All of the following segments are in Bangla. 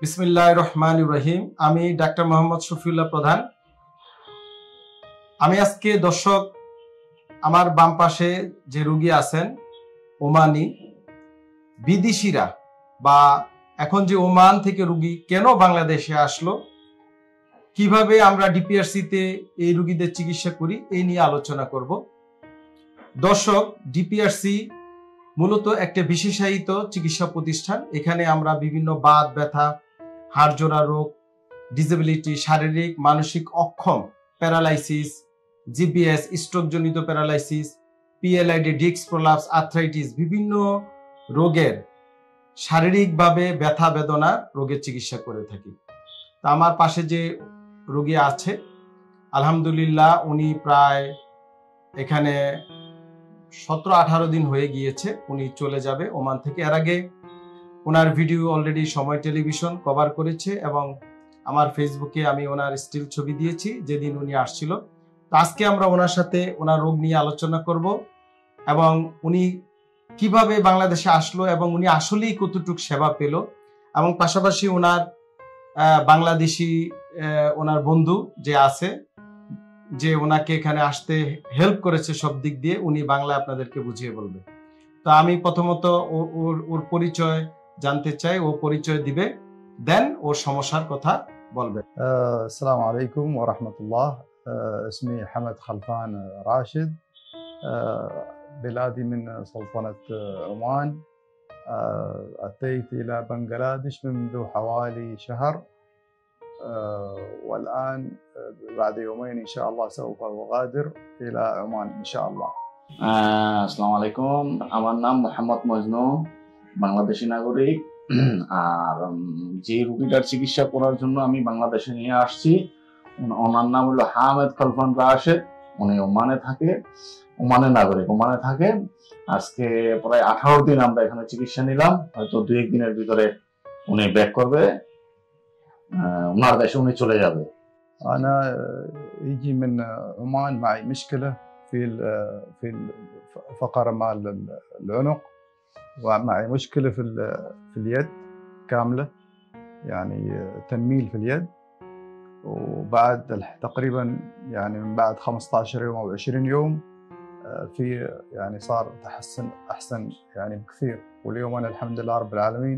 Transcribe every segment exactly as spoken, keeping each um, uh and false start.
বিসমিল্লাহির রহমানির রহিম। আমি ডাক্তার মোহাম্মদ শফিউল্লাহ প্রধান। আমি আজকে দর্শক, আমার বাম পাশে যে রোগী আছেন ওমানি বিদেশিরা বা এখন যে ওমান থেকে রোগী কেন বাংলাদেশে আসলো, কিভাবে আমরা ডিপিআরসিতে এই রোগীদের চিকিৎসা করি, এই নিয়ে আলোচনা করব। দর্শক, ডিপিআরসি মূলত একটা বিশেষায়িত চিকিৎসা প্রতিষ্ঠান। এখানে আমরা বিভিন্ন বাত ব্যথা, হাড় জোড়া রোগ, ডিসেবিলিটি, শারীরিক মানসিক অক্ষম, প্যারালাইসিস, জিপিএস, স্ট্রোকজনিত paralysis, PLID, disc prolapse, arthritis, বিভিন্ন রোগের শারীরিকভাবে ব্যথা বেদনা রোগের চিকিৎসা করে থাকি। তা আমার পাশে যে রোগী আছে, আলহামদুলিল্লাহ উনি প্রায় এখানে সতেরো আঠারো দিন হয়ে গিয়েছে। উনি চলে যাবে ওমান থেকে। এর আগে ওনার ভিডিও অলরেডি সময় টেলিভিশন কভার করেছে এবং আমার ফেসবুকে আমি ওনার স্টিল ছবি দিয়েছি যেদিন উনি আসছিল। তো আজকে আমরা ওনার সাথে ওনার রোগ নিয়ে আলোচনা করব এবং উনি কিভাবে বাংলাদেশে আসলো এবং উনি আসলেই কতটুকু সেবা পেল, এবং পাশাপাশি ওনার বাংলাদেশি ওনার বন্ধু যে আছে, যে ওনাকে এখানে আসতে হেল্প করেছে সব দিক দিয়ে, উনি বাংলা আপনাদেরকে বুঝিয়ে বলবে। তো আমি প্রথমত ওর ওর পরিচয় জানতে চাই, ও পরিচয় দিবে, দেন ওর সমস্যার কথা বলবে। আসসালামু আলাইকুম ওয়া রাহমাতুল্লাহ। اسمي حمد خلفان راشد، بلادي من سلطنة عمان. أتيت إلى بنغلاديش منذ حوالي شهر، والآن بعد يومين إن شاء الله سوف أغادر إلى عمان إن شاء الله. আসসালামু আলাইকুম। আমার নাম মোহাম্মদ মজনু, বাংলাদেশি নাগরিক। আর যে রোগীটার চিকিৎসা করার জন্য আমি বাংলাদেশে নিয়ে আসছি, ওনার নাম হলো হামেদ খলফান রাশেদ। উনি ওমানে থাকে, ওমানের নাগরিক, ওমানে থাকে। আজকে প্রায় আঠারো দিন আমরা এখানে চিকিৎসা নিলাম। হয়তো দুই এক দিনের ভিতরে উনি ব্যাক করবে, ওনার দেশে উনি চলে যাবে। أنا يجي من عمان معي مشكلة في في الفقرة مال العنق، ومعي مشكلة في في اليد كاملة، يعني تنميل في اليد. وبعد تقريبا يعني من بعد خمسة عشر يوم أو عشرين يوم في يعني صار تحسن أحسن يعني بكثير. واليوم أنا الحمد لله رب العالمين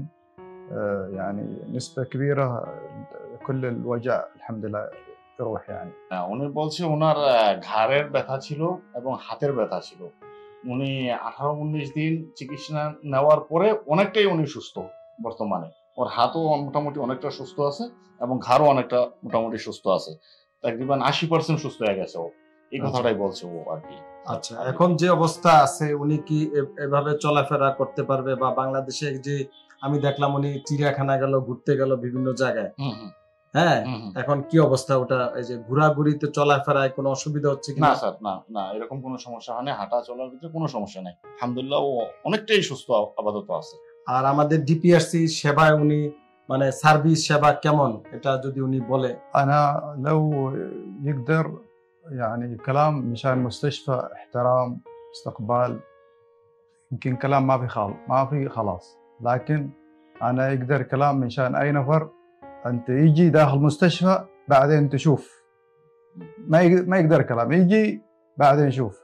يعني نسبة كبيرة كل الوجع الحمد لله يروح يعني. উনি বলছে ওনার ঘাড়ের ব্যথা ছিল এবং হাতের ব্যথা ছিল। উনি আঠারো উনিশ দিন চিকিৎসা নেওয়ার পরে অনেকটাই উনি সুস্থ বর্তমানে। ওর হাতও মোটামুটি অনেকটা সুস্থ আছে এবং ঘাড়ও অনেকটা মোটামুটি সুস্থ আছে। তাকরিবান আশি পার্সেন্ট সুস্থ হয়ে গেছে ও, এই কথাটাই বলছে ও আর কি। আচ্ছা, এখন যে অবস্থা আছে, উনি কি এভাবে চলাফেরা করতে পারবে? বা বাংলাদেশে যে আমি দেখলাম উনি চিড়িয়াখানা গেল, ঘুরতে গেল বিভিন্ন জায়গায়, হ্যাঁ, এখন কি অবস্থা ওটা? এই যে ঘোরাঘুরিতে চলাফেরায় কোনো অসুবিধা হচ্ছে কি? না স্যার, না না, এরকম কোনো সমস্যা হয় না। হাঁটা চলার ভিতরে কোনো সমস্যা নেই, আলহামদুলিল্লাহ ও অনেকটাই সুস্থ আপাতত আছে। আর আমাদের ডিপিআরসি সেবায় উনি মানে সার্ভিস সেবা কেমন, এটা যদি উনি বলে। أنا لو يقدر يعني كلام مشان مستشفى احترام استقبال، يمكن كلام ما في خال ما في خلاص، لكن أنا يقدر كلام من شان أي نفر أنت يجي داخل مستشفى بعدين تشوف، ما يقدر ما يقدر كلام، يجي بعدين يشوف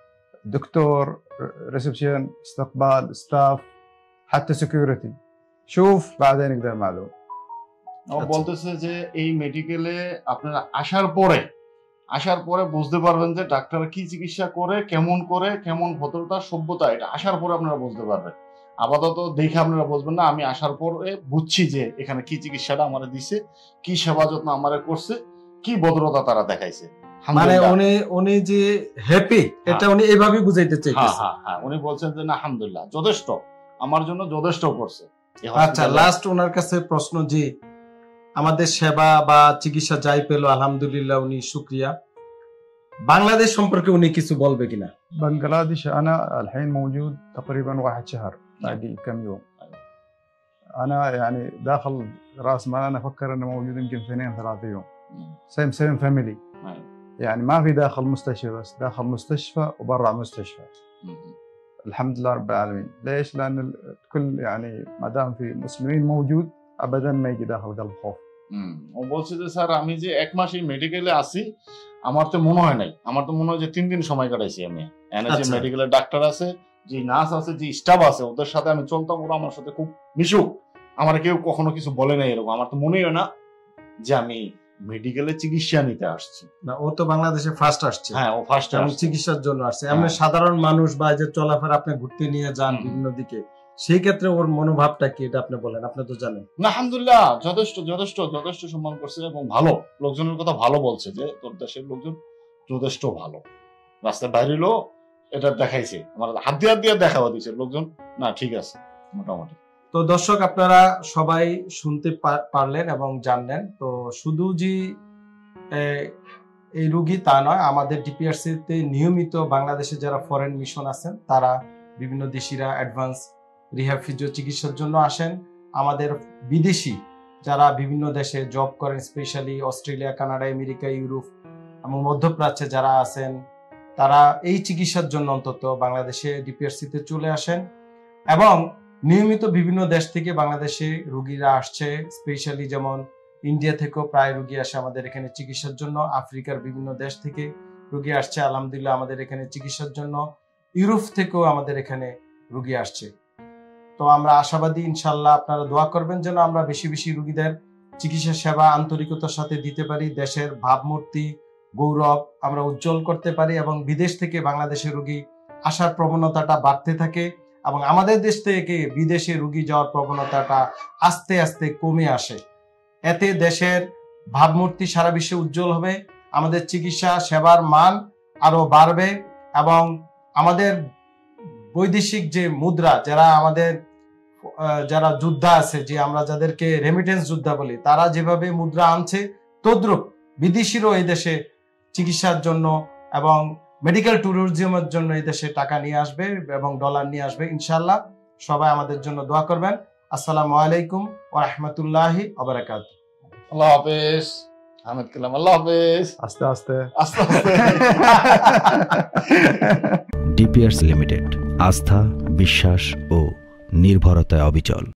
دكتور، ريسبشن، استقبال، ستاف، حتى سكيورتي، شوف بعدين يقدر معلوم. ও বলতেছে যে এই মেডিকেলে আপনারা আসার পরে আসার পরে বুঝতে পারবেন যে ডাক্তার কি চিকিৎসা করে, কেমন করে, কেমন ভদ্রতা সভ্যতা, এটা আসার পরে আপনারা বুঝতে পারবেন। আপাতত দেখে আপনারা বুঝবেন না। আমি আসার পরে বুঝছি যে এখানে কি চিকিৎসাটা আমারে দিছে, কি সেবা যত্ন আমারে করছে, কি ভদ্রতা তারা দেখাইছে। মানে উনি উনি যে হ্যাপি, এটা উনি এইভাবেই বুঝাইতে চাইতেছে। হ্যাঁ হ্যাঁ, উনি বলছেন যে না আলহামদুলিল্লাহ যথেষ্ট, আমার জন্য যথেষ্ট করছে। আচ্ছা, লাস্ট ওনার কাছে প্রশ্ন, যে আমাদের সেবা বা চিকিৎসা যাই পেল আলহামদুলিল্লাহ উনি শুকরিয়া, বাংলাদেশ সম্পর্কে উনি কিছু বলবে কিনা? بنغلاديش أنا الحين موجود تقريبا واحد شهر، باقي كم يوم. أنا يعني داخل رأس مال أنا أفكر إنه موجود يمكن اثنين ثلاثة يوم. سيم سيم فاميلي، يعني ما في داخل مستشفى بس، داخل مستشفى وبرع مستشفى. الحمد لله رب العالمين. ليش؟ لأن الكل يعني ما دام في مسلمين موجود ابدا ما يجي داخل قلب خوف. হুম ও বলছে যে স্যার আমি যে এক মাস এই মেডিকেলে আছি আমার তো মনে হয় নাই, আমার তো মনে হয় যে তিন দিন সময় কাটাইছি আমি। এনে যে আচ্ছা। মেডিকেলের ডাক্তার আছে, যে নার্স আছে, যে স্টাফ আছে, ওদের সাথে আমি চলতাম, ওরা আমার সাথে খুব মিশুক, আমার কেউ কখনো কিছু বলে নাই এরকম। আমার তো মনেই হয় না যে আমি মেডিকেলে চিকিৎসা নিতে আসছি। না, ও তো বাংলাদেশে ফার্স্ট আসছে, হ্যাঁ ও ফার্স্ট এবং চিকিৎসার জন্য আসছে। এমনি সাধারণ মানুষ বা যে চলাফেরা আপনি ঘুরতে নিয়ে যান হুম। বিভিন্ন দিকে, সেই ক্ষেত্রে ওর মনোভাবটা কি এটা আপনি বলেন, আপনি তো জানেন। না আলহামদুলিল্লাহ যথেষ্ট যথেষ্ট যথেষ্ট সম্মান করছে এবং ভালো লোকজনের কথা ভালো বলছে যে তোর দেশের লোকজন যথেষ্ট ভালো। রাস্তায় বাইরে এলো এটা দেখাইছে, আমার হাত দিয়ে হাত দিয়ে দেখাও দিচ্ছে লোকজন, না ঠিক আছে মোটামুটি। তো দর্শক আপনারা সবাই শুনতে পা- পারলেন এবং জানলেন। তো শুধু যে এ, এই রোগী তা নয়, আমাদের ডিপিআরসি তে নিয়মিত বাংলাদেশে যারা ফরেন মিশন আছেন তারা বিভিন্ন দেশিরা অ্যাডভান্স রিহ্যাব ফিজিও চিকিৎসার জন্য আসেন। আমাদের বিদেশি যারা বিভিন্ন দেশে জব করেন, specially Australia, Canada, America, Europe এবং মধ্যপ্রাচ্যে যারা আছেন, তারা এই চিকিৎসার জন্য অন্তত বাংলাদেশে ডিপিআরসি তে চলে আসেন। এবং নিয়মিত বিভিন্ন দেশ থেকে বাংলাদেশে রোগীরা আসছে, স্পেশালি যেমন ইন্ডিয়া থেকেও প্রায় রোগী আসে আমাদের এখানে চিকিৎসার জন্য, আফ্রিকার বিভিন্ন দেশ থেকে রোগী আসছে আলহামদুলিল্লাহ আমাদের এখানে চিকিৎসার জন্য, ইউরোপ থেকেও আমাদের এখানে রোগী আসছে। তো আমরা আশাবাদী ইনশাল্লাহ আপনারা দোয়া করবেন যেন আমরা বেশি বেশি রোগীদের চিকিৎসা সেবা আন্তরিকতার সাথে দিতে পারি, দেশের ভাবমূর্তি গৌরব আমরা উজ্জ্বল করতে পারি এবং বিদেশ থেকে বাংলাদেশের রোগী আসার প্রবণতাটা বাড়তে থাকে এবং আমাদের দেশ থেকে বিদেশে রোগী যাওয়ার প্রবণতাটা আস্তে আস্তে কমে আসে। এতে দেশের ভাবমূর্তি সারা বিশ্বে উজ্জ্বল হবে, আমাদের চিকিৎসা সেবার মান আরো বাড়বে এবং আমাদের বৈদেশিক যে মুদ্রা, যারা আমাদের আহ, যারা যোদ্ধা আছে, যে আমরা যাদেরকে রেমিটেন্স যোদ্ধা বলি, তারা যেভাবে মুদ্রা আনছে তদ্রুপ বিদেশিরও এই দেশে চিকিৎসার জন্য এবং মেডিকেল ট্যুরিজমের জন্য এই দেশে টাকা নিয়ে আসবে এবং ডলার নিয়ে আসবে ইনশাল্লাহ। সবাই আমাদের জন্য দোয়া করবেন। আসসালামু আলাইকুম ওয়া রাহমাতুল্লাহি ওয়া বারাকাতুহু। আল্লাহ হাফেজ আহমেদ কালাম, আল্লাহ হাফেজ। আস্তে আস্তে আস্তে আস্তে। ডিপিআরসি লিমিটেড, আস্থা, বিশ্বাস ও নির্ভরতায় অবিচল।